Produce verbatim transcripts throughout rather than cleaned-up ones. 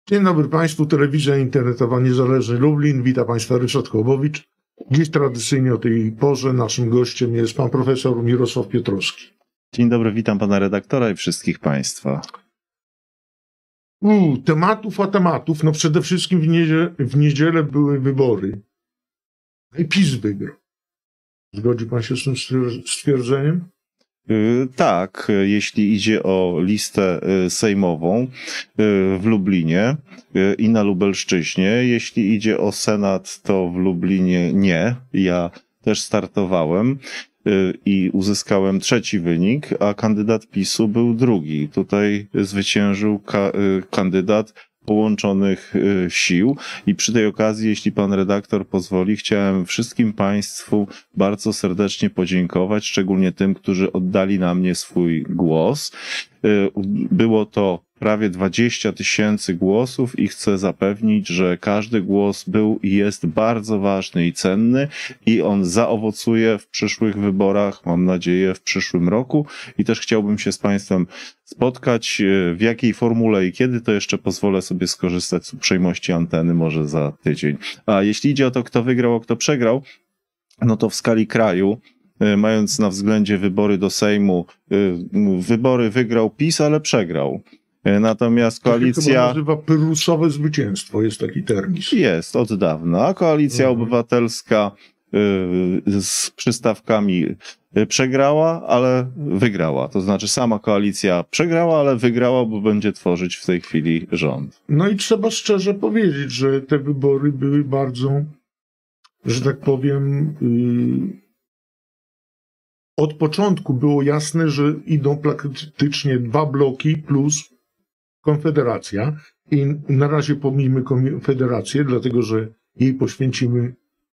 Dzień dobry Państwu, telewizja internetowa Niezależny Lublin. Witam Państwa Ryszard Hołbowicz. Dziś tradycyjnie o tej porze naszym gościem jest pan profesor Mirosław Piotrowski. Dzień dobry, witam pana redaktora i wszystkich Państwa. U, tematów a tematów. No przede wszystkim w, niedzielę, w niedzielę były wybory. I PiS wygrał. Zgodzi Pan się z tym stwierdzeniem? Yy, tak, jeśli idzie o listę sejmową yy, w Lublinie yy, i na Lubelszczyźnie. Jeśli idzie o Senat, to w Lublinie nie. Ja też startowałem yy, i uzyskałem trzeci wynik, a kandydat PiSu był drugi. Tutaj zwyciężył ka yy, kandydat połączonych sił i przy tej okazji, jeśli pan redaktor pozwoli, chciałem wszystkim Państwu bardzo serdecznie podziękować, szczególnie tym, którzy oddali na mnie swój głos. Było to prawie dwadzieścia tysięcy głosów i chcę zapewnić, że każdy głos był i jest bardzo ważny i cenny i on zaowocuje w przyszłych wyborach, mam nadzieję, w przyszłym roku. I też chciałbym się z Państwem spotkać, w jakiej formule i kiedy, to jeszcze pozwolę sobie skorzystać z uprzejmości anteny może za tydzień. A jeśli idzie o to, kto wygrał, a kto przegrał, no to w skali kraju, mając na względzie wybory do Sejmu, wybory wygrał PiS, ale przegrał. Natomiast koalicja... To się chyba nazywa pyrrusowe zwycięstwo, jest taki termin. Jest, od dawna. A koalicja mhm. obywatelska y, z przystawkami przegrała, ale wygrała. To znaczy sama koalicja przegrała, ale wygrała, bo będzie tworzyć w tej chwili rząd. No i trzeba szczerze powiedzieć, że te wybory były bardzo, że tak powiem... Y Od początku było jasne, że idą praktycznie dwa bloki plus Konfederacja. I na razie pomijmy Konfederację, dlatego że jej poświęcimy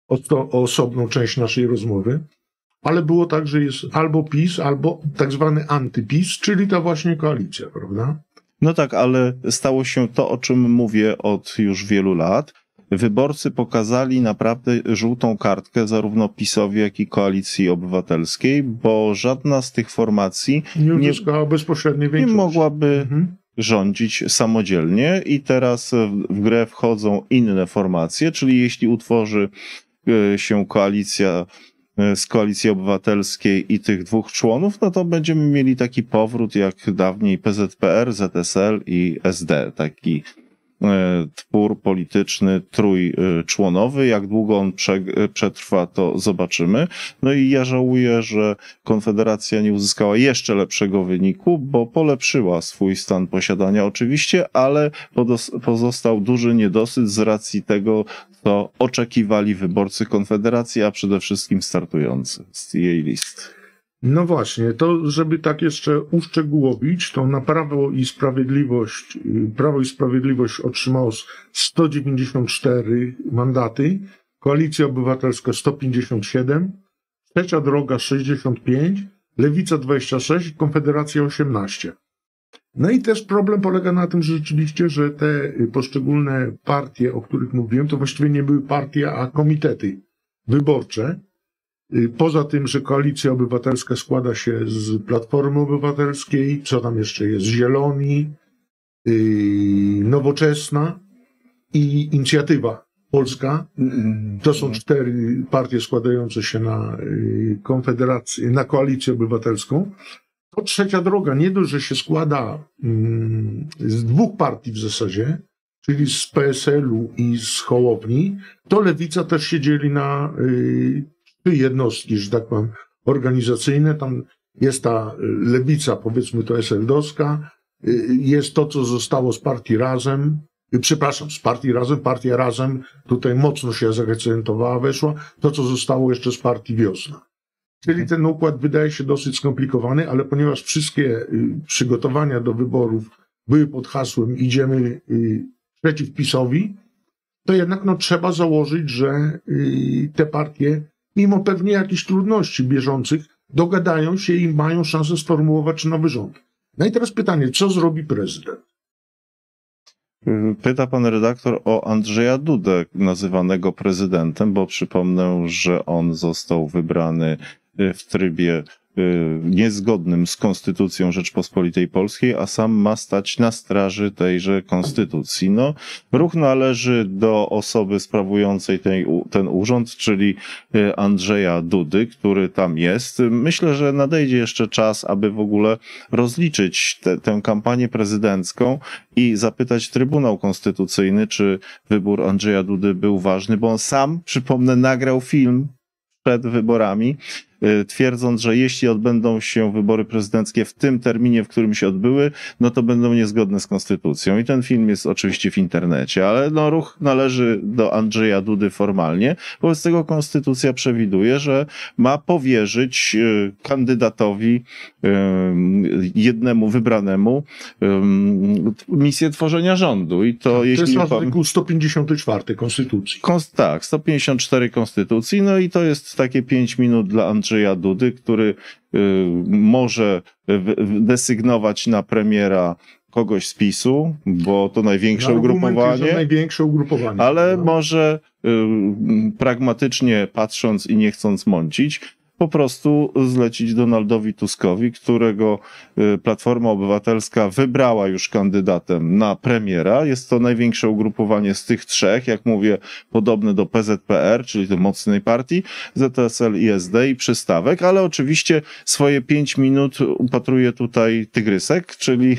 osobną część naszej rozmowy. Ale było tak, że jest albo PiS, albo tak zwany antyPiS, czyli ta właśnie koalicja, prawda? No tak, ale stało się to, o czym mówię od już wielu lat. Wyborcy pokazali naprawdę żółtą kartkę zarówno PiS-owi, jak i Koalicji Obywatelskiej, bo żadna z tych formacji nie, uzyskała bezpośredniej większości. Nie mogłaby mhm. rządzić samodzielnie i teraz w grę wchodzą inne formacje, czyli jeśli utworzy się koalicja z Koalicji Obywatelskiej i tych dwóch członów, no to będziemy mieli taki powrót jak dawniej P Z P R, Z S L i S D, taki twór polityczny trójczłonowy. Jak długo on przetrwa, to zobaczymy. No i ja żałuję, że Konfederacja nie uzyskała jeszcze lepszego wyniku, bo polepszyła swój stan posiadania oczywiście, ale pozostał duży niedosyt z racji tego, co oczekiwali wyborcy Konfederacji, a przede wszystkim startujący z jej listy. No właśnie, to żeby tak jeszcze uszczegółowić, to na Prawo i Sprawiedliwość, Prawo i Sprawiedliwość otrzymało sto dziewięćdziesiąt cztery mandaty, Koalicja Obywatelska sto pięćdziesiąt siedem, Trzecia Droga sześćdziesiąt pięć, Lewica dwadzieścia sześć, Konfederacja osiemnaście. No i też problem polega na tym, że rzeczywiście, że te poszczególne partie, o których mówiłem, to właściwie nie były partie, a komitety wyborcze. Poza tym, że Koalicja Obywatelska składa się z Platformy Obywatelskiej, co tam jeszcze jest, Zieloni, yy, Nowoczesna i Inicjatywa Polska. To są cztery partie składające się na yy, Konfederację, na Koalicję Obywatelską. To Trzecia Droga nie dość, że się składa yy, z dwóch partii w zasadzie, czyli z P S L-u i z Hołowni, to Lewica też się dzieli na yy, jednostki, że tak powiem, organizacyjne. Tam jest ta lewica, powiedzmy to es el dowska, jest to, co zostało z partii Razem, przepraszam, z partii Razem, partia Razem tutaj mocno się zaakcentowała, weszła, to, co zostało jeszcze z partii Wiosna. Czyli ten układ wydaje się dosyć skomplikowany, ale ponieważ wszystkie przygotowania do wyborów były pod hasłem idziemy przeciw PiS-owi, to jednak no, trzeba założyć, że te partie mimo pewnie jakichś trudności bieżących, dogadają się i mają szansę sformułować nowy rząd. No i teraz pytanie, co zrobi prezydent? Pyta pan redaktor o Andrzeja Dudę, nazywanego prezydentem, bo przypomnę, że on został wybrany w trybie niezgodnym z Konstytucją Rzeczpospolitej Polskiej, a sam ma stać na straży tejże Konstytucji. No, ruch należy do osoby sprawującej tej, ten urząd, czyli Andrzeja Dudy, który tam jest. Myślę, że nadejdzie jeszcze czas, aby w ogóle rozliczyć te, tę kampanię prezydencką i zapytać Trybunał Konstytucyjny, czy wybór Andrzeja Dudy był ważny, bo on sam, przypomnę, nagrał film przed wyborami, twierdząc, że jeśli odbędą się wybory prezydenckie w tym terminie, w którym się odbyły, no to będą niezgodne z konstytucją. I ten film jest oczywiście w internecie, ale no ruch należy do Andrzeja Dudy formalnie. Wobec tego konstytucja przewiduje, że ma powierzyć kandydatowi jednemu wybranemu misję tworzenia rządu. I to, to jeśli jest artykuł sto pięćdziesiąty czwarty Konstytucji. Konst- tak, sto pięćdziesiąt cztery Konstytucji. No i to jest takie pięć minut dla Andrzeja Andrzeja Dudy, który y, może w, desygnować na premiera kogoś z PiSu, bo to największe ugrupowanie, największe ugrupowanie, ale no. może y, pragmatycznie patrząc i nie chcąc mącić, po prostu zlecić Donaldowi Tuskowi, którego Platforma Obywatelska wybrała już kandydatem na premiera. Jest to największe ugrupowanie z tych trzech, jak mówię, podobne do P Z P R, czyli do mocnej partii, Z S L i S D i przystawek, ale oczywiście swoje pięć minut upatruje tutaj tygrysek, czyli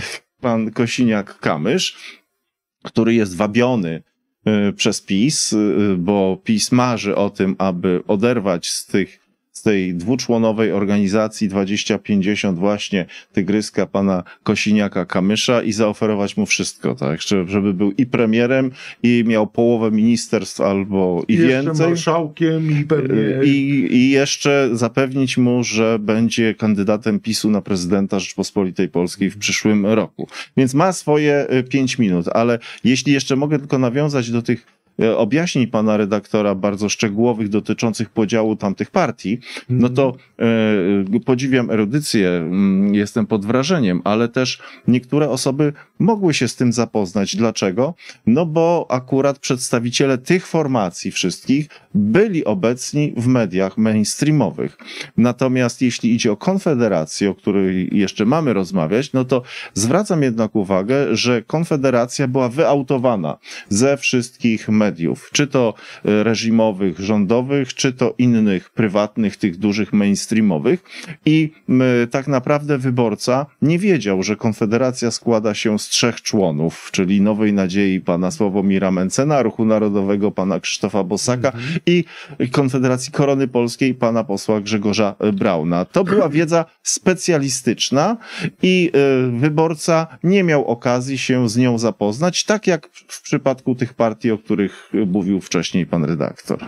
pan Kosiniak-Kamysz, który jest wabiony przez PiS, bo PiS marzy o tym, aby oderwać z tych z tej dwuczłonowej organizacji dwadzieścia pięćdziesiąt właśnie tygryska pana Kosiniaka-Kamysza i zaoferować mu wszystko, tak? Żeby był i premierem, i miał połowę ministerstw albo i, I więcej. Jeszcze marszałkiem i pewnie... I, I jeszcze zapewnić mu, że będzie kandydatem PiSu na prezydenta Rzeczpospolitej Polskiej w przyszłym roku. Więc ma swoje pięć minut, ale jeśli jeszcze mogę tylko nawiązać do tych objaśnień pana redaktora bardzo szczegółowych dotyczących podziału tamtych partii, no to e, podziwiam erudycję, jestem pod wrażeniem, ale też niektóre osoby mogły się z tym zapoznać. Dlaczego? No bo akurat przedstawiciele tych formacji wszystkich byli obecni w mediach mainstreamowych. Natomiast jeśli idzie o Konfederację, o której jeszcze mamy rozmawiać, no to zwracam jednak uwagę, że Konfederacja była wyautowana ze wszystkich mediów. mediów, czy to reżimowych, rządowych, czy to innych, prywatnych, tych dużych mainstreamowych i y, tak naprawdę wyborca nie wiedział, że Konfederacja składa się z trzech członów, czyli Nowej Nadziei pana Sławomira Mencena, Ruchu Narodowego pana Krzysztofa Bosaka mm-hmm. i Konfederacji Korony Polskiej pana posła Grzegorza Brauna. To była wiedza specjalistyczna i y, wyborca nie miał okazji się z nią zapoznać, tak jak w przypadku tych partii, o których mówił wcześniej pan redaktor.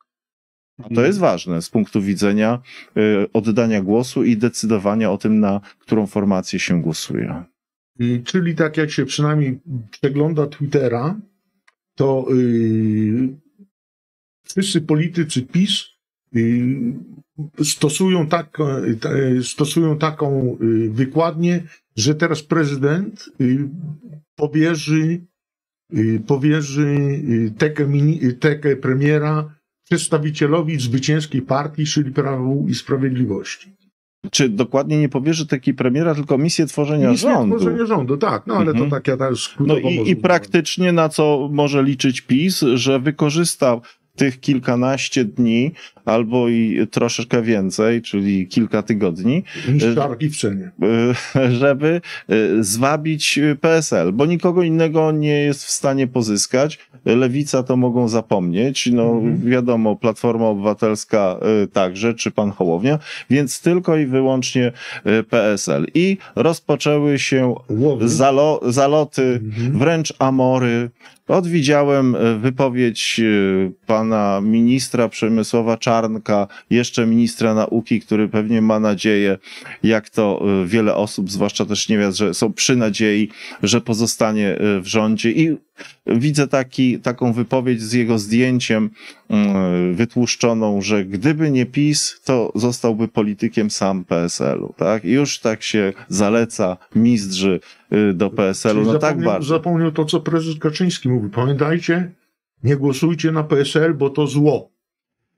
A to jest ważne z punktu widzenia y, oddania głosu i decydowania o tym, na którą formację się głosuje. Czyli tak jak się przynajmniej przegląda Twittera, to yy, wszyscy politycy PiS yy, stosują, tak, yy, stosują taką yy, wykładnię, że teraz prezydent yy, powierzy powierzy tekę, tekę premiera przedstawicielowi zwycięskiej partii, czyli Prawu i Sprawiedliwości. Czy dokładnie nie powierzy takiej premiera, tylko misję tworzenia misję rządu. tworzenia rządu, tak, no ale mhm. to taka ta No i, i praktycznie na co może liczyć PiS, że wykorzysta tych kilkanaście dni albo i troszeczkę więcej, czyli kilka tygodni, niż targi w cenie, żeby zwabić P S L, bo nikogo innego nie jest w stanie pozyskać. Lewica to mogą zapomnieć, no mhm. wiadomo, Platforma Obywatelska także, czy pan Hołownia, więc tylko i wyłącznie P S L. I rozpoczęły się zalo, zaloty, mhm. wręcz amory. Odwidziałem wypowiedź pana ministra Przemysława Czarnka, jeszcze ministra nauki, który pewnie ma nadzieję, jak to wiele osób, zwłaszcza też niewiast, że są przy nadziei, że pozostanie w rządzie. I widzę taki, taką wypowiedź z jego zdjęciem wytłuszczoną, że gdyby nie PiS, to zostałby politykiem sam P S L-u. Tak? I już tak się zaleca mistrzy do P S L-u. No zapomniał, tak bardzo. Zapomniał to, co prezes Kaczyński mówi. Pamiętajcie, nie głosujcie na P S L, bo to zło.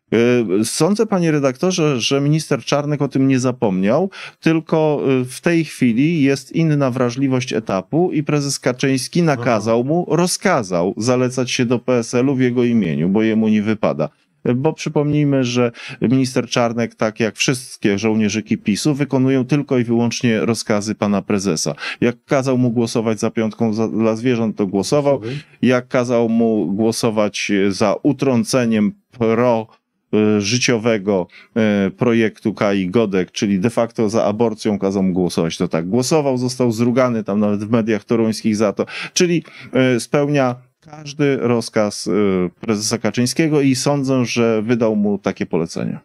Sądzę, panie redaktorze, że minister Czarnek o tym nie zapomniał, tylko w tej chwili jest inna wrażliwość etapu i prezes Kaczyński nakazał mu, rozkazał zalecać się do P S L u w jego imieniu, bo jemu nie wypada. Bo przypomnijmy, że minister Czarnek, tak jak wszystkie żołnierzyki PiSu, wykonują tylko i wyłącznie rozkazy pana prezesa. Jak kazał mu głosować za piątką za, dla zwierząt, to głosował. Jak kazał mu głosować za utrąceniem pro życiowego projektu K I Godek, czyli de facto za aborcją, kazał mu głosować, to tak głosował, został zrugany tam nawet w mediach toruńskich za to, czyli spełnia każdy rozkaz prezesa Kaczyńskiego i sądzę, że wydał mu takie polecenie.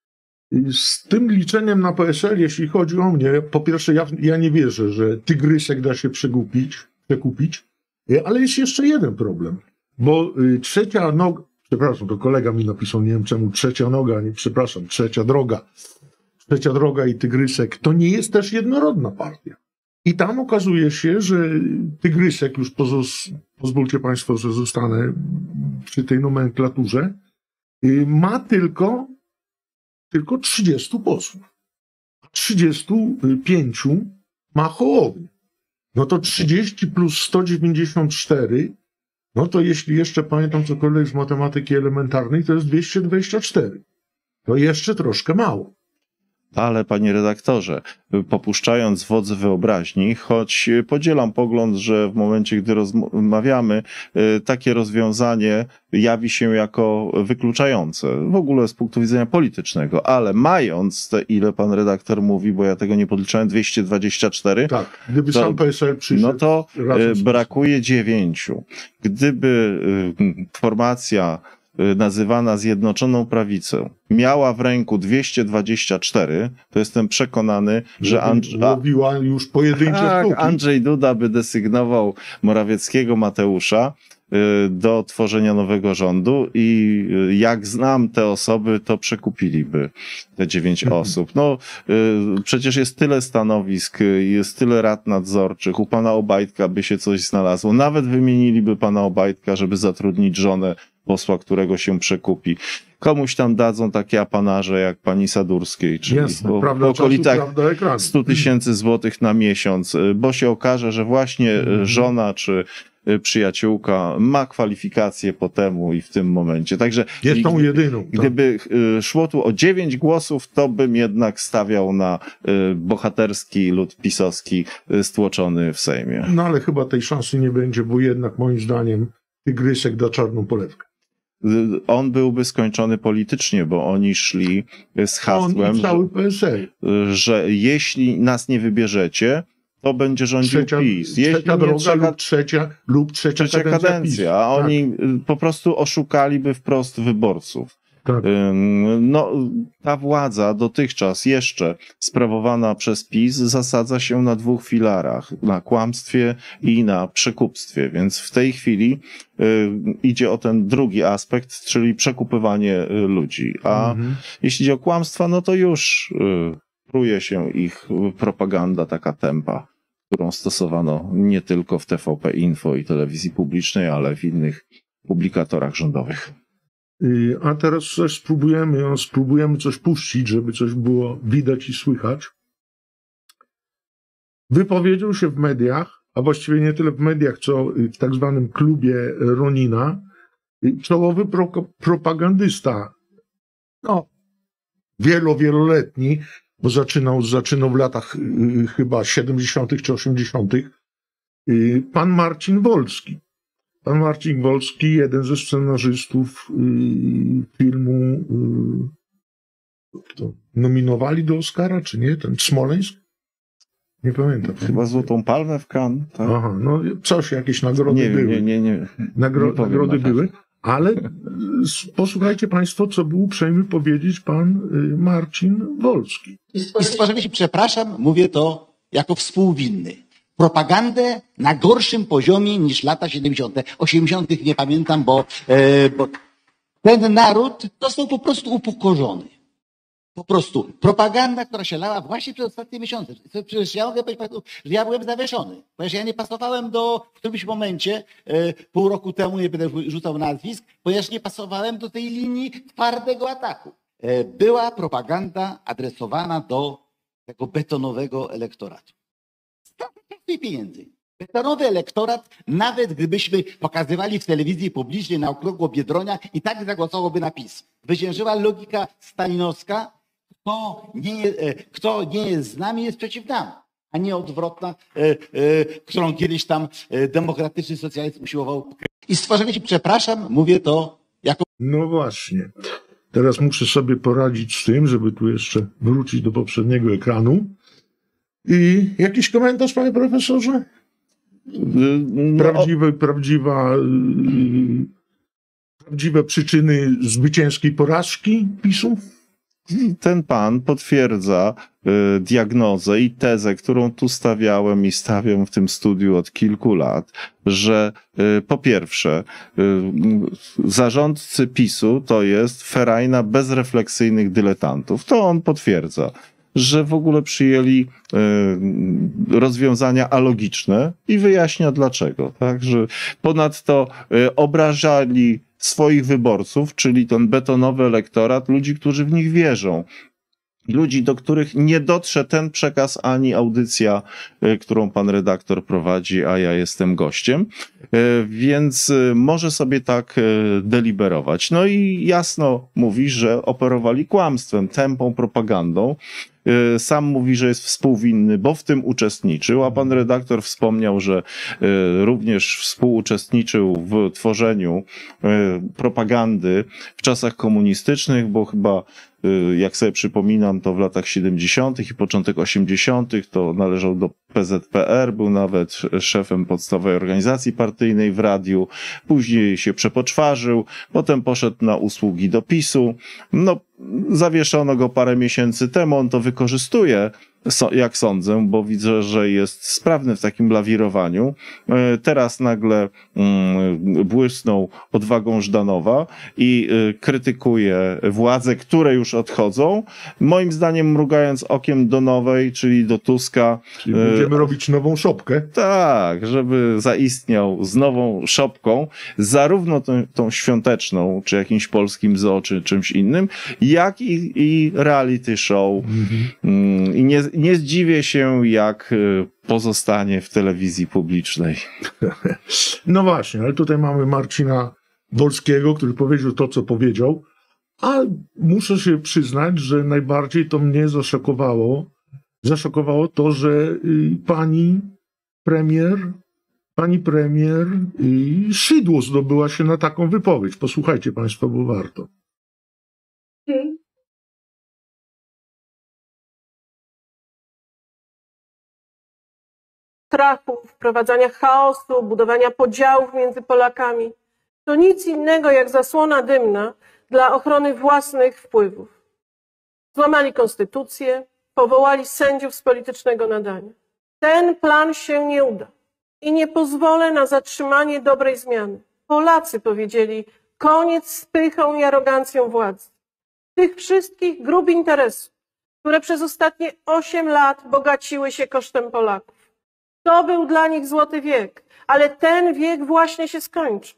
Z tym liczeniem na P S L, jeśli chodzi o mnie, po pierwsze ja, ja nie wierzę, że tygrysek da się przekupić, przekupić, ale jest jeszcze jeden problem, bo trzecia noga, przepraszam, to kolega mi napisał, nie wiem czemu, trzecia noga, nie, przepraszam, trzecia droga, trzecia droga i tygrysek, to nie jest też jednorodna partia. I tam okazuje się, że tygrysek, już pozos, pozwólcie państwo, że zostanę przy tej nomenklaturze, ma tylko, tylko trzydziestu posłów. A trzydziestu pięciu ma Hołownię. No to trzydzieści plus sto dziewięćdziesiąt cztery, no to jeśli jeszcze pamiętam cokolwiek z matematyki elementarnej, to jest dwieście dwadzieścia cztery. To jeszcze troszkę mało. Ale, panie redaktorze, popuszczając wodze wyobraźni, choć podzielam pogląd, że w momencie, gdy rozmawiamy, takie rozwiązanie jawi się jako wykluczające, w ogóle z punktu widzenia politycznego, ale mając te, ile pan redaktor mówi, bo ja tego nie podliczałem, dwieście dwadzieścia cztery, tak, gdyby to, sam P S L przyszedł, no to brakuje dziewięciu. Gdyby formacja nazywana Zjednoczoną Prawicą miała w ręku dwieście dwadzieścia cztery, to jestem przekonany, że Andrzej, łowiła już pojedyncze tak, Andrzej Duda by desygnował Morawieckiego Mateusza do tworzenia nowego rządu i jak znam te osoby, to przekupiliby te dziewięć mhm. osób. No przecież jest tyle stanowisk, jest tyle rad nadzorczych, u pana Obajtka by się coś znalazło, nawet wymieniliby pana Obajtka, żeby zatrudnić żonę posła, którego się przekupi. Komuś tam dadzą takie apanarze jak pani Sadurskiej, czyli Jasne, po, prawda, po okolicach czasu, stu tysięcy złotych na miesiąc, bo się okaże, że właśnie mhm. żona czy przyjaciółka ma kwalifikacje po temu i w tym momencie. Także jest tą jedyną. Tak. Gdyby szło tu o dziewięć głosów, to bym jednak stawiał na bohaterski lud pisowski stłoczony w Sejmie. No ale chyba tej szansy nie będzie, bo jednak moim zdaniem tygrysek da czarną polewkę. On byłby skończony politycznie, bo oni szli z hasłem, On i cały P S L. że jeśli nas nie wybierzecie, to będzie rządził trzecia, PiS. Jeśli trzecia droga trzecia, lub trzecia, lub trzecia, trzecia kadencja, kadencja, PiS. a Tak. oni po prostu oszukaliby wprost wyborców. Tak. No, ta władza dotychczas jeszcze sprawowana przez PiS zasadza się na dwóch filarach, na kłamstwie i na przekupstwie, więc w tej chwili y, idzie o ten drugi aspekt, czyli przekupywanie ludzi, a mhm. jeśli idzie o kłamstwa, no to już y, pruje się ich propaganda taka tempa, którą stosowano nie tylko w T V P Info i telewizji publicznej, ale w innych publikatorach rządowych. A teraz coś spróbujemy, spróbujemy coś puścić, żeby coś było widać i słychać. Wypowiedział się w mediach, a właściwie nie tyle w mediach, co w tak zwanym klubie Ronina, czołowy pro, propagandysta, no, wielo, wieloletni, bo zaczynał, zaczynał w latach y, chyba siedemdziesiątych czy osiemdziesiątych, y, pan Marcin Wolski. Pan Marcin Wolski, jeden ze scenarzystów y, filmu, y, to nominowali do Oscara, czy nie? Ten Smoleńsk? Nie pamiętam. Chyba Złotą Palmę w Cannes. Tak? Aha, no coś, jakieś nagrody nie były. Nie, nie, nie. Nagro, nie nagrody były, ale posłuchajcie państwo, co był uprzejmy powiedzieć pan y, Marcin Wolski. I stworzenie się, przepraszam, mówię to jako współwinny. Propagandę na gorszym poziomie niż lata siedemdziesiąte, osiemdziesiąte nie pamiętam, bo, e, bo ten naród został po prostu upokorzony. Po prostu propaganda, która się lała właśnie przez ostatnie miesiące. Przecież ja mogę powiedzieć Państwu, że ja byłem zawieszony, ponieważ ja nie pasowałem do, w którymś momencie, e, pół roku temu, nie będę rzucał nazwisk, ponieważ nie pasowałem do tej linii twardego ataku. E, była propaganda adresowana do tego betonowego elektoratu. Stąd pieniędzy. Betonowy elektorat, nawet gdybyśmy pokazywali w telewizji publicznej na okrągło Biedronia, i tak zagłosowałby na PiS. Zwyciężyła logika stalinowska, kto nie, kto nie jest z nami, jest przeciw nam, a nie odwrotna, którą kiedyś tam demokratyczny socjalizm usiłował. I stworzenie się, przepraszam, mówię to jako... No właśnie. Teraz muszę sobie poradzić z tym, żeby tu jeszcze wrócić do poprzedniego ekranu. I jakiś komentarz, panie profesorze? No, Prawdziwe, prawdziwa, yy, prawdziwe przyczyny zwycięskiej porażki PiSu? ten pan potwierdza y, diagnozę i tezę, którą tu stawiałem i stawiam w tym studiu od kilku lat, że y, po pierwsze y, zarządcy PiSu to jest ferajna bezrefleksyjnych dyletantów. To on potwierdza, że w ogóle przyjęli y, rozwiązania alogiczne i wyjaśnia dlaczego. Tak? Że ponadto y, obrażali swoich wyborców, czyli ten betonowy elektorat, ludzi, którzy w nich wierzą. Ludzi, do których nie dotrze ten przekaz ani audycja, y, którą pan redaktor prowadzi, a ja jestem gościem. Y, więc y, może sobie tak y, deliberować. No i jasno mówi, że operowali kłamstwem, tępą propagandą. Sam mówi, że jest współwinny, bo w tym uczestniczył, a pan redaktor wspomniał, że również współuczestniczył w tworzeniu propagandy w czasach komunistycznych, bo chyba, jak sobie przypominam, to w latach siedemdziesiątych i początek osiemdziesiątych to należał do P Z P R, był nawet szefem podstawowej organizacji partyjnej w radiu, później się przepoczwarzył, potem poszedł na usługi do PiSu. No, zawieszono go parę miesięcy temu, on to wykorzystuje, jak sądzę, bo widzę, że jest sprawny w takim lawirowaniu. Teraz nagle błysnął odwagą Żdanowa i krytykuje władze, które już odchodzą. Moim zdaniem mrugając okiem do nowej, czyli do Tuska. Czyli będziemy robić nową szopkę. Tak, żeby zaistniał z nową szopką, zarówno tą, tą świąteczną, czy jakimś polskim zoo, czy czymś innym, jak i, i reality show. Mhm. I nie, nie zdziwię się, jak pozostanie w telewizji publicznej. No właśnie, ale tutaj mamy Marcina Wolskiego, który powiedział to, co powiedział, a muszę się przyznać, że najbardziej to mnie zaszokowało, zaszokowało to, że pani premier, pani premier Szydło zdobyła się na taką wypowiedź. Posłuchajcie państwo, bo warto. Strachu, wprowadzania chaosu, budowania podziałów między Polakami, to nic innego jak zasłona dymna dla ochrony własnych wpływów. Złamali konstytucję, powołali sędziów z politycznego nadania. Ten plan się nie uda i nie pozwolę na zatrzymanie dobrej zmiany. Polacy powiedzieli koniec z pychą i arogancją władzy. Tych wszystkich grup interesów, które przez ostatnie osiem lat bogaciły się kosztem Polaków. To był dla nich złoty wiek, ale ten wiek właśnie się skończy.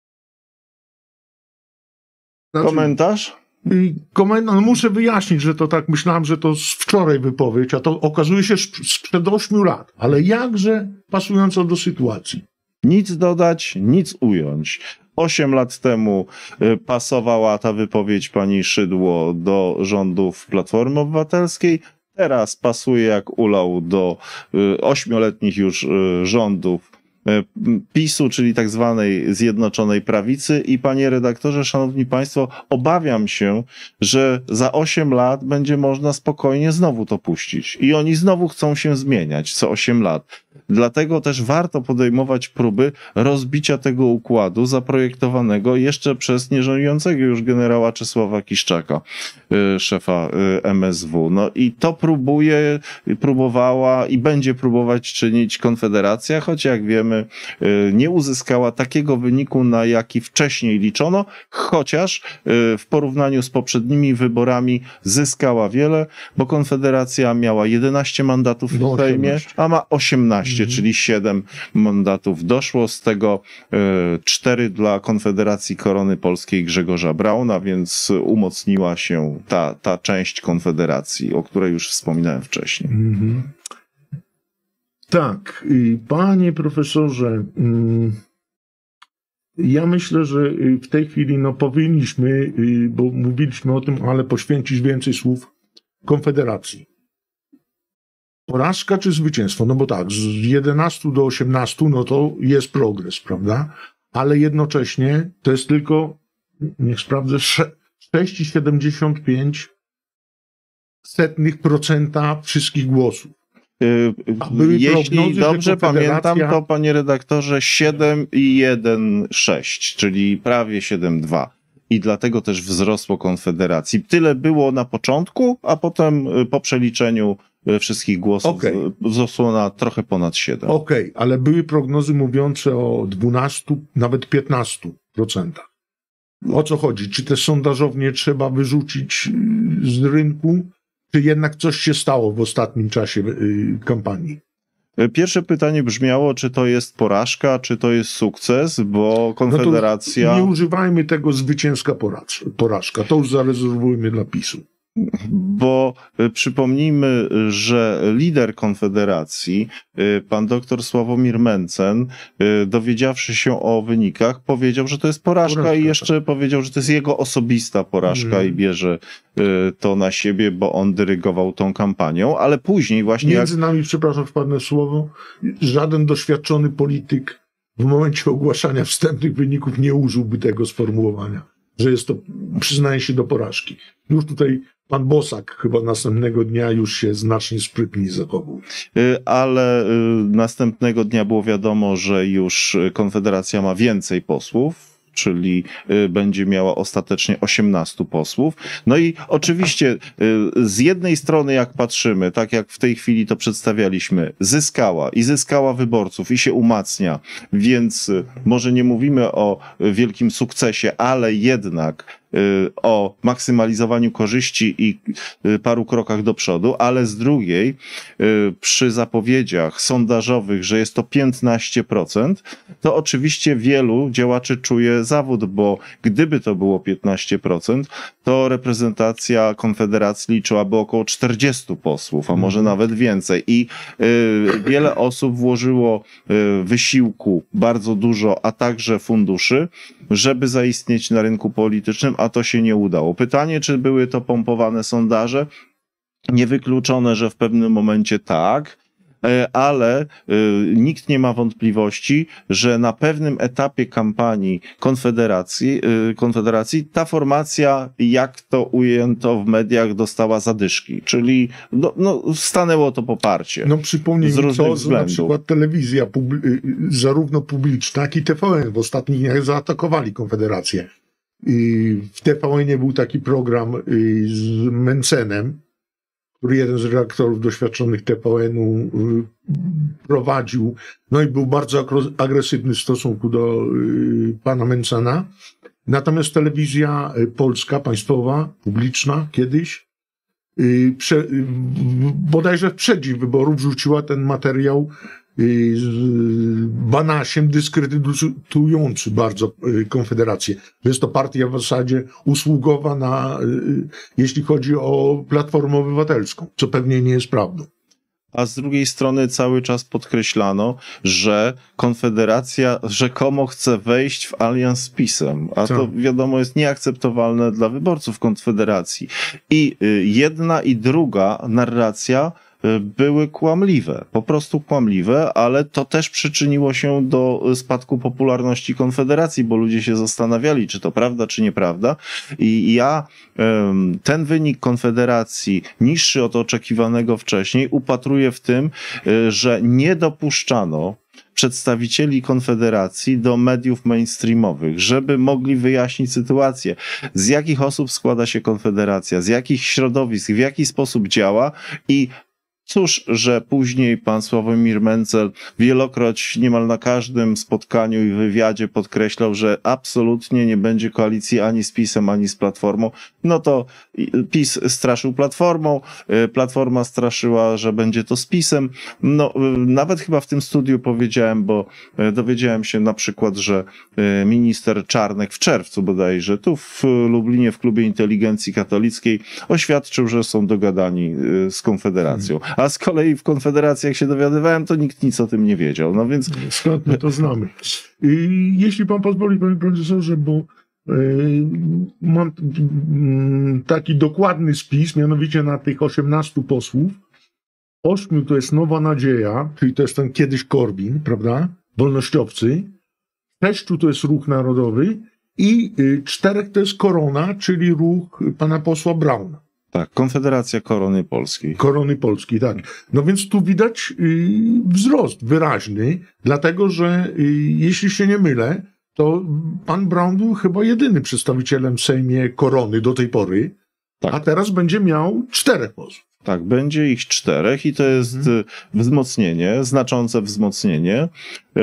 Znaczy, Komentarz? Komentarz, no muszę wyjaśnić, że to tak myślałem, że to z wczoraj wypowiedź, a to okazuje się sprzed ośmiu lat, ale jakże pasująco do sytuacji. Nic dodać, nic ująć. Osiem lat temu pasowała ta wypowiedź pani Szydło do rządów Platformy Obywatelskiej. Teraz pasuje jak ulał do ośmioletnich już rządów PiSu, czyli tak zwanej Zjednoczonej Prawicy. I panie redaktorze, szanowni państwo, obawiam się, że za osiem lat będzie można spokojnie znowu to puścić. I oni znowu chcą się zmieniać co osiem lat. Dlatego też warto podejmować próby rozbicia tego układu zaprojektowanego jeszcze przez nieżyjącego już generała Czesława Kiszczaka, szefa M S W. No i to próbuje, próbowała i będzie próbować czynić Konfederacja, choć jak wiemy, wiemy, nie uzyskała takiego wyniku, na jaki wcześniej liczono, chociaż w porównaniu z poprzednimi wyborami zyskała wiele, bo Konfederacja miała jedenaście mandatów w No, Sejmie, osiemnaście. a ma osiemnaście, Mhm. czyli siedem mandatów doszło, z tego cztery dla Konfederacji Korony Polskiej Grzegorza Brauna, więc umocniła się ta, ta część Konfederacji, o której już wspominałem wcześniej. Mhm. Tak, y, panie profesorze, mm, ja myślę, że y, w tej chwili no, powinniśmy, y, bo mówiliśmy o tym, ale poświęcić więcej słów Konfederacji. Porażka czy zwycięstwo? No bo tak, z jedenastu do osiemnastu, no to jest progres, prawda? Ale jednocześnie to jest tylko, niech sprawdzę, sze- sześć przecinek siedemdziesiąt pięć setnych procenta wszystkich głosów. A były Jeśli prognozy, że dobrze pamiętam, Konfederacja- to panie redaktorze siedem i jeden sześć, czyli prawie siedem dwa. I dlatego też wzrosło Konfederacji. Tyle było na początku, a potem y, po przeliczeniu y, wszystkich głosów Okej. y, wzrosło na trochę ponad siedem. Okej, ale były prognozy mówiące o dwunastu, nawet piętnastu procentach. O co chodzi? Czy te sondażownie trzeba wyrzucić y, z rynku, czy jednak coś się stało w ostatnim czasie y, kampanii? Pierwsze pytanie brzmiało, czy to jest porażka, czy to jest sukces, bo No Konfederacja... to nie używajmy tego zwycięska poraż- porażka. To już zarezerwujmy dla PiSu. Bo y, przypomnijmy, że lider Konfederacji, y, pan doktor Sławomir Mencen, y, dowiedziawszy się o wynikach, powiedział, że to jest porażka, Porażka, i jeszcze powiedział, że to jest jego osobista porażka Mhm. i bierze y, to na siebie, bo on dyrygował tą kampanią, ale później właśnie jak... Między nami, przepraszam, wpadnę w słowo, żaden doświadczony polityk w momencie ogłaszania wstępnych wyników nie użyłby tego sformułowania, że jest to, przyznaje się do porażki. Już tutaj pan Bosak chyba następnego dnia już się znacznie sprytniej zachował. Y, ale y, następnego dnia było wiadomo, że już Konfederacja ma więcej posłów, czyli y, będzie miała ostatecznie osiemnastu posłów. No i oczywiście y, z jednej strony, jak patrzymy, tak jak w tej chwili to przedstawialiśmy, zyskała i zyskała wyborców i się umacnia, więc y, może nie mówimy o y, wielkim sukcesie, ale jednak y, o maksymalizowaniu korzyści i y, paru krokach do przodu, ale z drugiej y, przy zapowiedziach sondażowych, że jest to piętnaście procent, to oczywiście wielu działaczy czuje zawód, bo gdyby to było piętnaście procent, to reprezentacja Konfederacji liczyłaby około czterdziestu posłów, a może nawet więcej. I y, wiele osób włożyło y, wysiłku bardzo dużo, a także funduszy, żeby zaistnieć na rynku politycznym, a to się nie udało. Pytanie, czy były to pompowane sondaże? Niewykluczone, że w pewnym momencie tak, ale y, nikt nie ma wątpliwości, że na pewnym etapie kampanii Konfederacji, y, Konfederacji ta formacja, jak to ujęto w mediach, dostała zadyszki, czyli no, no, stanęło to poparcie. No przypomnij Z mi różnych to, że na względów. przykład telewizja, publi- y, zarówno publiczna, jak i T V N w ostatnich dniach zaatakowali Konfederację. I w T V N był taki program y, z Mencenem, który jeden z redaktorów doświadczonych T V N-u y, prowadził, no i był bardzo agro- agresywny w stosunku do y, pana Mencena. Natomiast telewizja y, polska, państwowa, publiczna kiedyś, y, prze, y, bodajże w przeddzień wyborów rzuciła ten materiał y, z Banasiem dyskredytujący bardzo y, Konfederację. Że jest to partia w zasadzie usługowa na, y, jeśli chodzi o Platformę Obywatelską, co pewnie nie jest prawdą. A z drugiej strony cały czas podkreślano, że Konfederacja rzekomo chce wejść w alians z PiS-em, a Co? to wiadomo jest nieakceptowalne dla wyborców Konfederacji. I y, jedna i druga narracja y, były kłamliwe, po prostu kłamliwe, ale to też przyczyniło się do spadku popularności Konfederacji, bo ludzie się zastanawiali, czy to prawda, czy nieprawda. I ja ym, ten wynik Konfederacji, niższy od oczekiwanego wcześniej, upatruję w tym, y, że nie dopuszczano przedstawicieli Konfederacji do mediów mainstreamowych, żeby mogli wyjaśnić sytuację, z jakich osób składa się Konfederacja, z jakich środowisk, w jaki sposób działa i Cóż, że później pan Sławomir Mencen wielokroć, niemal na każdym spotkaniu i wywiadzie podkreślał, że absolutnie nie będzie koalicji ani z PiS-em, ani z Platformą. No to PiS straszył Platformą, Platforma straszyła, że będzie to z PiS-em. No, nawet chyba w tym studiu powiedziałem, bo dowiedziałem się na przykład, że minister Czarnek w czerwcu bodajże, tu w Lublinie, w Klubie Inteligencji Katolickiej, oświadczył, że są dogadani z Konfederacją. A z kolei w Konfederacji, jak się dowiadywałem, to nikt nic o tym nie wiedział. No więc... Skąd my to znamy? I jeśli pan pozwoli, panie profesorze, bo yy, mam yy, taki dokładny spis, mianowicie na tych osiemnastu posłów, ośmiu to jest Nowa Nadzieja, czyli to jest ten kiedyś Korwin, prawda? Wolnościowcy, sześciu to jest Ruch Narodowy i yy, czterech to jest Korona, czyli ruch pana posła Brauna. Tak, Konfederacja Korony Polskiej. Korony Polskiej, tak. No więc tu widać y, wzrost wyraźny, dlatego że y, jeśli się nie mylę, to pan Braun był chyba jedynym przedstawicielem w Sejmie Korony do tej pory, Tak. a teraz będzie miał czterech posłów. Tak, będzie ich czterech i to jest Mhm. wzmocnienie, znaczące wzmocnienie e,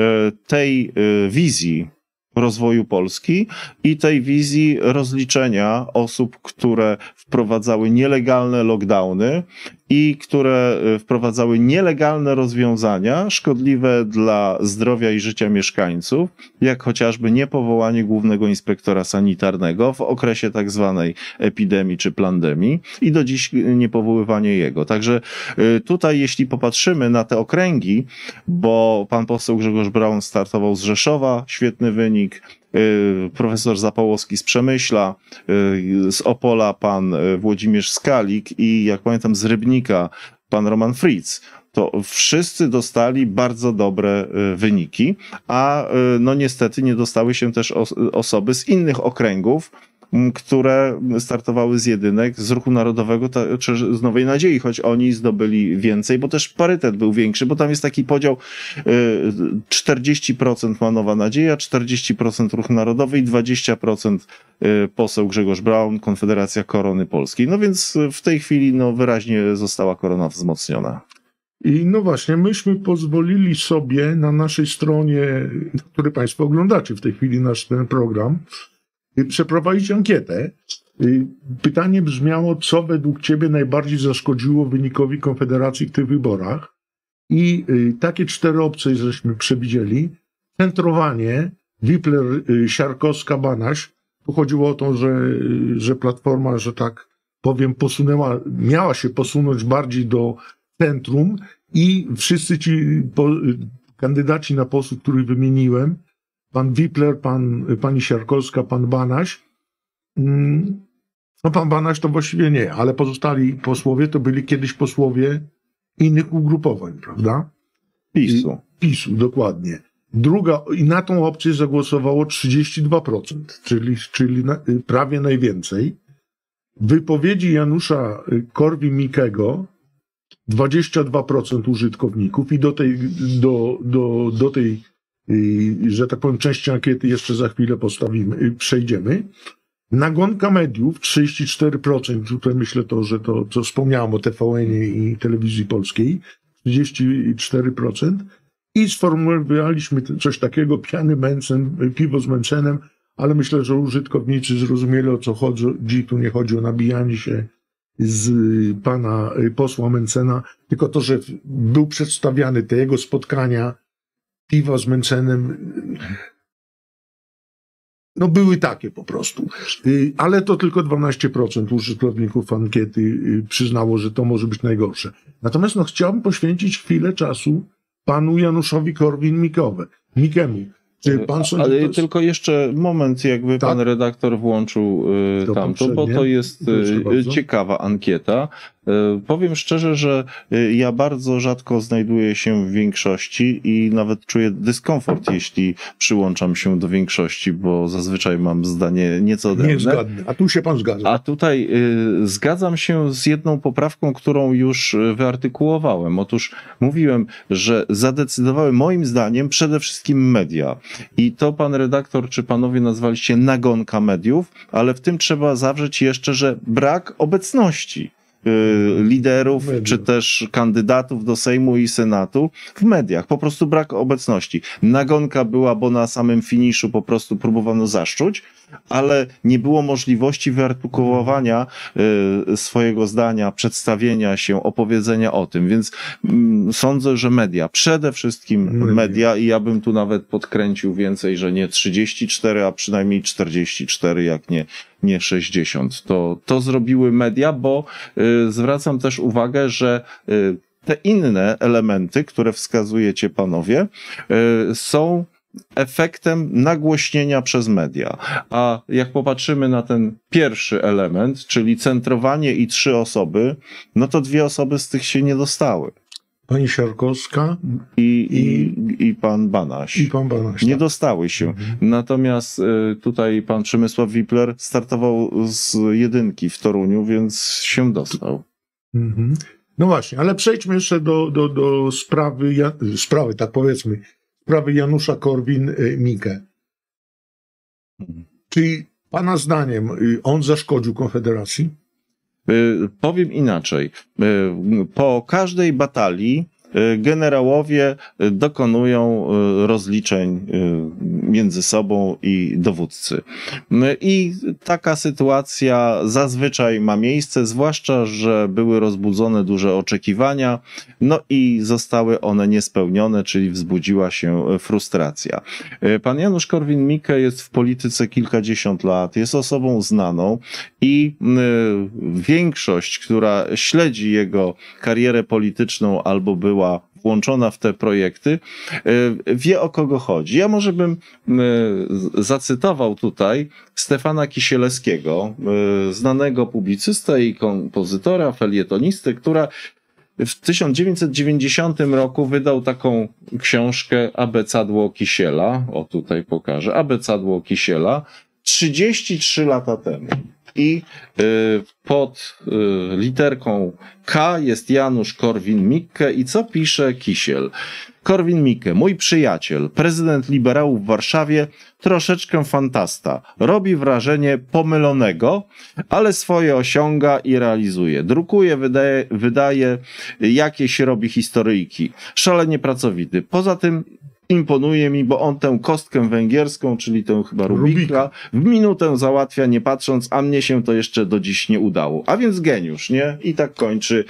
tej e, wizji rozwoju Polski i tej wizji rozliczenia osób, które wprowadzały nielegalne lockdowny i które wprowadzały nielegalne rozwiązania szkodliwe dla zdrowia i życia mieszkańców, jak chociażby niepowołanie głównego inspektora sanitarnego w okresie tak zwanej epidemii czy plandemii i do dziś niepowoływanie jego. Także tutaj, jeśli popatrzymy na te okręgi, bo pan poseł Grzegorz Braun startował z Rzeszowa, świetny wynik, profesor Zapałowski z Przemyśla, z Opola pan Włodzimierz Skalik i jak pamiętam z Rybnika pan Roman Fritz, to wszyscy dostali bardzo dobre wyniki, a no niestety nie dostały się też osoby z innych okręgów, które startowały z jedynek, z Ruchu Narodowego czy z Nowej Nadziei, choć oni zdobyli więcej, bo też parytet był większy, bo tam jest taki podział czterdzieści procent ma Nowa Nadzieja, czterdzieści procent Ruch Narodowy i dwadzieścia procent poseł Grzegorz Braun, Konfederacja Korony Polskiej. No więc w tej chwili no, wyraźnie została Korona wzmocniona. I no właśnie, myśmy pozwolili sobie na naszej stronie, na której państwo oglądacie w tej chwili nasz ten program, przeprowadzić ankietę. Pytanie brzmiało, co według ciebie najbardziej zaszkodziło wynikowi Konfederacji w tych wyborach? I takie cztery opcje żeśmy przewidzieli. Centrowanie, Wipler, Siarkowska, Banaś. Tu chodziło o to, że, że Platforma, że tak powiem, posunęła, miała się posunąć bardziej do centrum i wszyscy ci po, kandydaci na posłów, których wymieniłem, pan Wipler, pan, pani Siarkowska, pan Banaś. No pan Banaś to właściwie nie, ale pozostali posłowie to byli kiedyś posłowie innych ugrupowań, prawda? PiSu. PiSu, dokładnie. Druga, i na tą opcję zagłosowało trzydzieści dwa procent, czyli, czyli na, prawie najwięcej. Wypowiedzi Janusza Korwin-Mikkego dwadzieścia dwa procent użytkowników i do tej, do, do, do tej I, że tak powiem, części ankiety jeszcze za chwilę postawimy, przejdziemy. Nagonka mediów trzydzieści cztery procent, tutaj myślę to, że to, co wspomniałem o T V N-ie i Telewizji Polskiej, trzydzieści cztery procent i sformułowaliśmy coś takiego, piany Mencen, piwo z Mencenem, ale myślę, że użytkownicy zrozumieli, o co chodzi. Tu nie chodzi o nabijanie się z pana posła Mencena, tylko to, że był przedstawiany te jego spotkania piwa z Mencenem, no były takie po prostu. Ale to tylko dwanaście procent użytkowników ankiety przyznało, że to może być najgorsze. Natomiast no, chciałbym poświęcić chwilę czasu panu Januszowi Korwin-Mikkemu. Czy pan sądzi, Ale to jest... tylko jeszcze moment, jakby Tak? pan redaktor włączył y, To tamto, bo poprzednie. to jest Proszę y, bardzo. ciekawa ankieta. Y, powiem szczerze, że y, ja bardzo rzadko znajduję się w większości i nawet czuję dyskomfort, jeśli przyłączam się do większości, bo zazwyczaj mam zdanie nieco odrębne. Niezgodne. A tu się pan zgadza. A tutaj y, zgadzam się z jedną poprawką, którą już y, wyartykułowałem. Otóż mówiłem, że zadecydowały moim zdaniem przede wszystkim media. I to pan redaktor czy panowie nazwaliście nagonka mediów, ale w tym trzeba zawrzeć jeszcze, że brak obecności y, liderów, Mediów. czy też kandydatów do Sejmu i Senatu w mediach. Po prostu brak obecności. Nagonka była, bo na samym finiszu po prostu próbowano zaszczuć, ale nie było możliwości wyartykułowania y, swojego zdania, przedstawienia się, opowiedzenia o tym. Więc mm, sądzę, że media, przede wszystkim Media. media i ja bym tu nawet podkręcił więcej, że nie trzydzieści cztery, a przynajmniej czterdzieści cztery, jak nie, nie sześćdziesiąt. To, to zrobiły media, bo y, zwracam też uwagę, że y, te inne elementy, które wskazujecie panowie, y, są efektem nagłośnienia przez media. A jak popatrzymy na ten pierwszy element, czyli centrowanie i trzy osoby, no to dwie osoby z tych się nie dostały. Pani Siarkowska I, i, i pan Banaś. i pan Banaś. Nie tak. dostały się. Mhm. Natomiast y, tutaj pan Przemysław Wipler startował z jedynki w Toruniu, więc się dostał. Mhm. No właśnie, ale przejdźmy jeszcze do, do, do sprawy, ja, sprawy, tak powiedzmy, sprawy Janusza Korwin-Mikke. Czyli pana zdaniem y, on zaszkodził Konfederacji? Y, powiem inaczej. Y, po każdej batalii y, generałowie y, dokonują y, rozliczeń y, między sobą i dowódcy. Y, I taka sytuacja zazwyczaj ma miejsce, zwłaszcza, że były rozbudzone duże oczekiwania, no i zostały one niespełnione, czyli wzbudziła się frustracja. Y, Pan Janusz Korwin-Mikke jest w polityce kilkadziesiąt lat, jest osobą znaną i y, większość, która śledzi jego karierę polityczną albo była włączona w te projekty, y, wie, o kogo chodzi. Ja może bym y, zacytował tutaj Stefana Kisielewskiego, y, znanego publicystę i kompozytora, felietonistę, która w tysiąc dziewięćset dziewięćdziesiątym roku wydał taką książkę Abecadło Kisiela. O, tutaj pokażę. Abecadło Kisiela. trzydzieści trzy lata temu. I y, pod y, literką K jest Janusz Korwin-Mikke i co pisze Kisiel? Korwin-Mikke, mój przyjaciel, prezydent liberałów w Warszawie, troszeczkę fantasta. Robi wrażenie pomylonego, ale swoje osiąga i realizuje. Drukuje, wydaje, wydaje jakieś robi historyjki. Szalenie pracowity. Poza tym imponuje mi, bo on tę kostkę węgierską, czyli tę chyba Rubika, Rubika. w minutę załatwia nie patrząc, a mnie się to jeszcze do dziś nie udało. A więc geniusz, nie? I tak kończy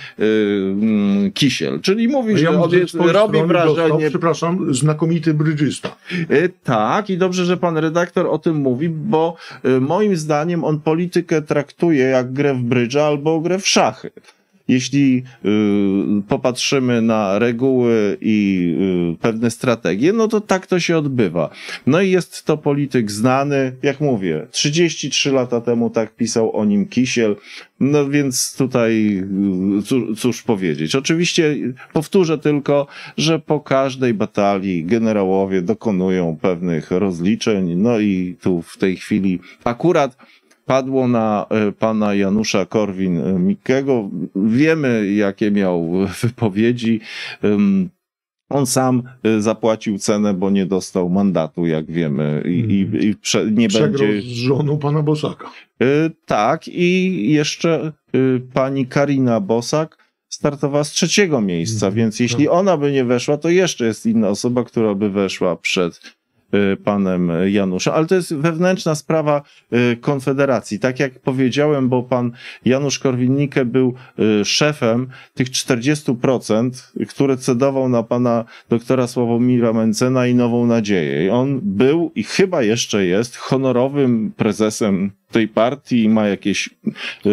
yy, Kisiel. Czyli mówi, Ja że mu on ze jest, swojej robi strony wrażenie... dostał, przepraszam, znakomity brydżysta. Y, Tak, i dobrze, że pan redaktor o tym mówi, bo y, moim zdaniem on politykę traktuje jak grę w brydża albo grę w szachy. Jeśli y, popatrzymy na reguły i y, pewne strategie, no to tak to się odbywa. No i jest to polityk znany, jak mówię, trzydzieści trzy lata temu tak pisał o nim Kisiel, no więc tutaj y, cóż, cóż powiedzieć. Oczywiście powtórzę tylko, że po każdej batalii generałowie dokonują pewnych rozliczeń, no i tu w tej chwili akurat padło na e, pana Janusza Korwin-Mikkego. Wiemy, jakie miał wypowiedzi. Ym, On sam e, zapłacił cenę, bo nie dostał mandatu, jak wiemy, i, i, i prze, nie Przegrał będzie. z żoną pana Bosaka. E, Tak, i jeszcze e, pani Karina Bosak startowała z trzeciego miejsca, Mhm, więc jeśli tak. ona by nie weszła, to jeszcze jest inna osoba, która by weszła przed y, panem Januszem, ale to jest wewnętrzna sprawa y, Konfederacji. Tak jak powiedziałem, bo pan Janusz Korwin-Mikke był y, szefem tych czterdziestu procent, które cedował na pana doktora Sławomira Mencena i Nową Nadzieję. I on był i chyba jeszcze jest honorowym prezesem tej partii i ma jakieś y,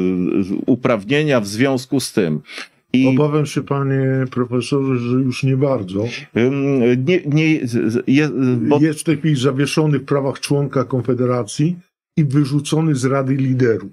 uprawnienia w związku z tym. I Obawiam się, panie profesorze, że już nie bardzo. ym, nie, nie, z- je, bo Jest w tej chwili zawieszony w prawach członka Konfederacji i wyrzucony z Rady Liderów.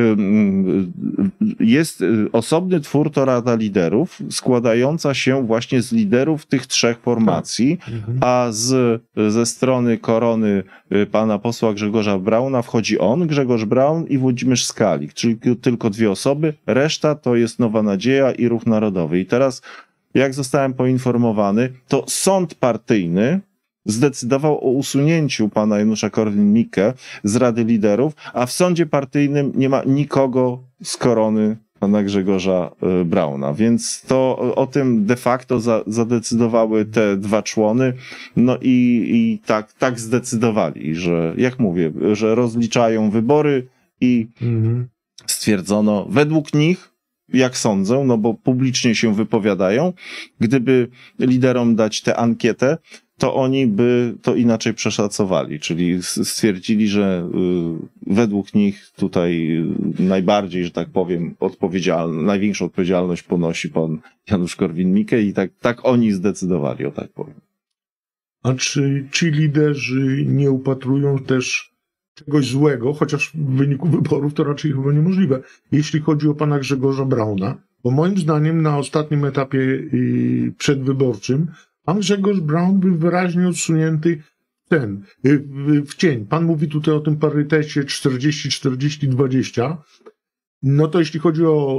ym, jest y, osobny twór, to Rada Liderów, składająca się właśnie z liderów tych trzech formacji, a z, ze strony korony y, pana posła Grzegorza Brauna wchodzi on, Grzegorz Braun i Włodzimierz Skalik, czyli tylko dwie osoby, reszta to jest Nowa Nadzieja i Ruch Narodowy. I teraz, jak zostałem poinformowany, to sąd partyjny zdecydował o usunięciu pana Janusza Korwin-Mikke z Rady Liderów, a w sądzie partyjnym nie ma nikogo z korony pana Grzegorza y, Brauna. Więc to o, o tym de facto za, zadecydowały te dwa człony. No i, i tak, tak zdecydowali, że jak mówię, że rozliczają wybory i Mhm. stwierdzono według nich, jak sądzę, no bo publicznie się wypowiadają, gdyby liderom dać tę ankietę, to oni by to inaczej przeszacowali, czyli s- stwierdzili, że y, według nich tutaj y, najbardziej, że tak powiem, odpowiedzialny, największą odpowiedzialność ponosi pan Janusz Korwin-Mikke i tak, tak oni zdecydowali, o tak powiem. A czy ci liderzy nie upatrują też czegoś złego, chociaż w wyniku wyborów to raczej chyba niemożliwe, jeśli chodzi o pana Grzegorza Brauna? Bo moim zdaniem na ostatnim etapie y, przedwyborczym pan Grzegorz Braun był wyraźnie odsunięty w ten, y, w, w cień. Pan mówi tutaj o tym parytecie czterdzieści czterdzieści dwadzieścia. No to jeśli chodzi o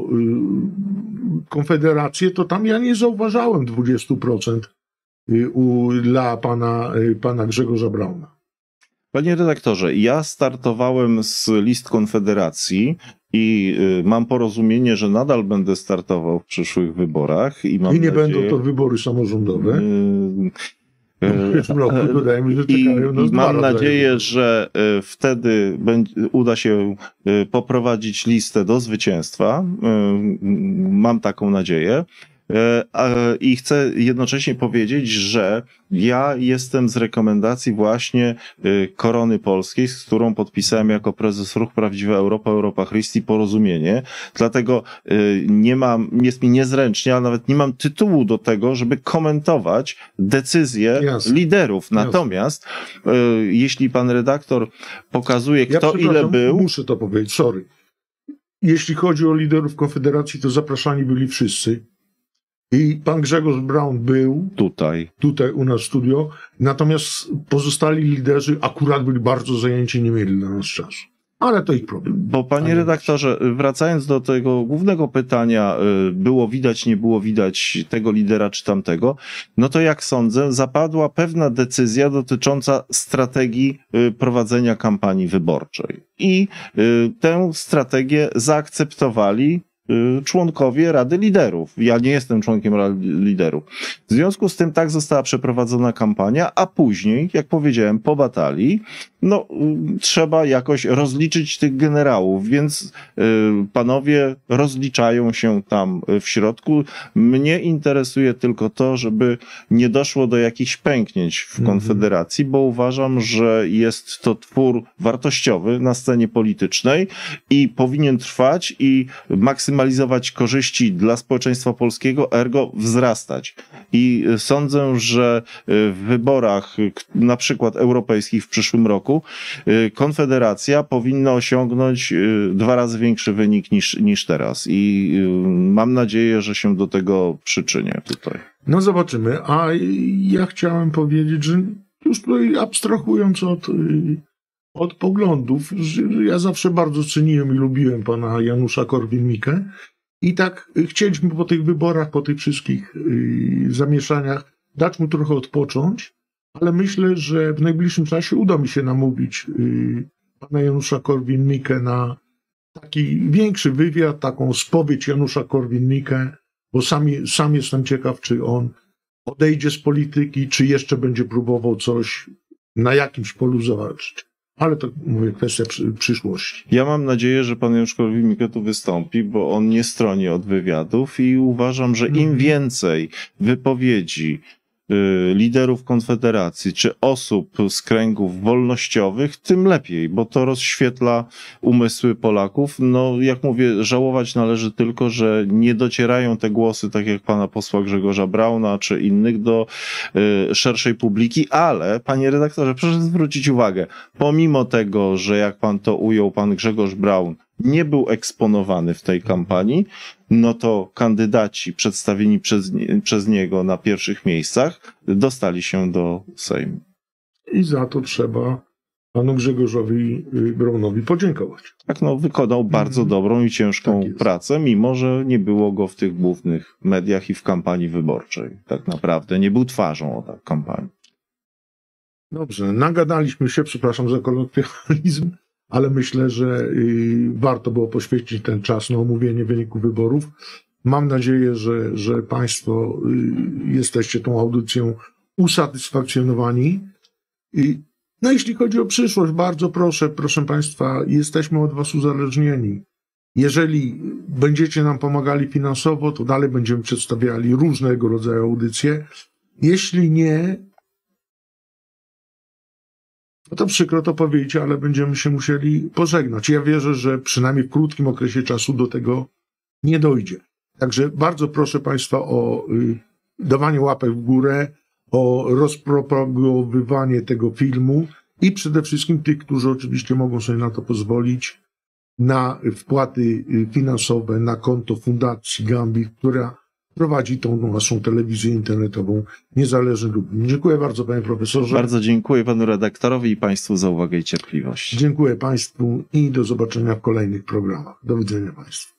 y, Konfederację, to tam ja nie zauważałem dwadzieścia procent y, u, dla pana, y, pana Grzegorza Brauna. Panie redaktorze, ja startowałem z list Konfederacji i y, mam porozumienie, że nadal będę startował w przyszłych wyborach i mam I nie nadzieję, będą to wybory samorządowe. y, W przyszłym roku dodajemy, że I, czekają nas i dwa mam rodzaje nadzieję, wyborów. że y, wtedy będzie, uda się y, poprowadzić listę do zwycięstwa. Y, Mam taką nadzieję. Y, a- I chcę jednocześnie powiedzieć, że ja jestem z rekomendacji właśnie y, Korony Polskiej, z którą podpisałem jako prezes Ruch Prawdziwa Europa, Europa Christi porozumienie. Dlatego y, nie mam, jest mi niezręcznie, ale nawet nie mam tytułu do tego, żeby komentować decyzje Jasne. liderów. Natomiast y, jeśli pan redaktor pokazuje, Ja kto ile przepraszam, był, muszę to powiedzieć, sorry. Jeśli chodzi o liderów Konfederacji, to zapraszani byli wszyscy. I pan Grzegorz Braun był tutaj. tutaj u nas w studio, natomiast pozostali liderzy akurat byli bardzo zajęci, nie mieli dla nas czasu. Ale to ich problem. Bo panie Panie redaktorze, wracając do tego głównego pytania, y, było widać, nie było widać tego lidera czy tamtego, no to jak sądzę, zapadła pewna decyzja dotycząca strategii y, prowadzenia kampanii wyborczej. I y, tę strategię zaakceptowali y, członkowie Rady Liderów. Ja nie jestem członkiem Rady Liderów. W związku z tym tak została przeprowadzona kampania, a później, jak powiedziałem, po batalii, no y, trzeba jakoś rozliczyć tych generałów, więc y, panowie rozliczają się tam y, w środku. Mnie interesuje tylko to, żeby nie doszło do jakichś pęknięć w Mhm. Konfederacji, bo uważam, że jest to twór wartościowy na scenie politycznej i powinien trwać i maksymalizować korzyści dla społeczeństwa polskiego, ergo wzrastać. I y, sądzę, że y, w wyborach y, k- na przykład europejskich w przyszłym roku y, Konfederacja powinna osiągnąć y, dwa razy większy wynik niż, niż teraz. I y, mam nadzieję, że się do tego przyczynię tutaj. No zobaczymy. A ja chciałem powiedzieć, że już tutaj abstrahując od, y, od poglądów, że ja zawsze bardzo ceniłem i lubiłem pana Janusza Korwin-Mikke i tak y, chcieliśmy po tych wyborach, po tych wszystkich y, zamieszaniach dać mu trochę odpocząć, ale myślę, że w najbliższym czasie uda mi się namówić y, pana Janusza Korwin-Mikke na taki większy wywiad, taką spowiedź Janusza Korwin-Mikke, bo sami, sam jestem ciekaw, czy on odejdzie z polityki, czy jeszcze będzie próbował coś na jakimś polu zawalczyć. Ale to, mówię, kwestia przy, przyszłości. Ja mam nadzieję, że pan Janusz Korwin-Mikke tu wystąpi, bo on nie stroni od wywiadów i uważam, że im Mhm. więcej wypowiedzi y, liderów Konfederacji czy osób z kręgów wolnościowych, tym lepiej, bo to rozświetla umysły Polaków. No, jak mówię, żałować należy tylko, że nie docierają te głosy, tak jak pana posła Grzegorza Brauna czy innych, do y, szerszej publiki, ale, panie redaktorze, proszę zwrócić uwagę, pomimo tego, że jak pan to ujął, pan Grzegorz Braun nie był eksponowany w tej kampanii, no to kandydaci przedstawieni przez, nie- przez niego na pierwszych miejscach dostali się do Sejmu. I za to trzeba panu Grzegorzowi y, Braunowi podziękować. Tak, no, wykonał bardzo Mhm. dobrą i ciężką Tak jest. pracę, mimo że nie było go w tych głównych mediach i w kampanii wyborczej. Tak naprawdę nie był twarzą o tak kampanii. Dobrze, nagadaliśmy się, przepraszam za kolokwializm, ale myślę, że y, warto było poświęcić ten czas na omówienie wyniku wyborów. Mam nadzieję, że, że Państwo y, jesteście tą audycją usatysfakcjonowani. I, no jeśli chodzi o przyszłość, bardzo proszę, proszę Państwa, jesteśmy od Was uzależnieni. Jeżeli będziecie nam pomagali finansowo, to dalej będziemy przedstawiali różnego rodzaju audycje. Jeśli nie, no to przykro to powiedzieć, ale będziemy się musieli pożegnać. Ja wierzę, że przynajmniej w krótkim okresie czasu do tego nie dojdzie. Także bardzo proszę Państwa o y, dawanie łapek w górę, o rozpropagowywanie tego filmu i przede wszystkim tych, którzy oczywiście mogą sobie na to pozwolić, na wpłaty finansowe na konto Fundacji Gambit, która prowadzi tą naszą telewizję internetową Niezależny Lublin. Dziękuję bardzo, panie profesorze. Bardzo dziękuję panu redaktorowi i państwu za uwagę i cierpliwość. Dziękuję państwu i do zobaczenia w kolejnych programach. Do widzenia państwu.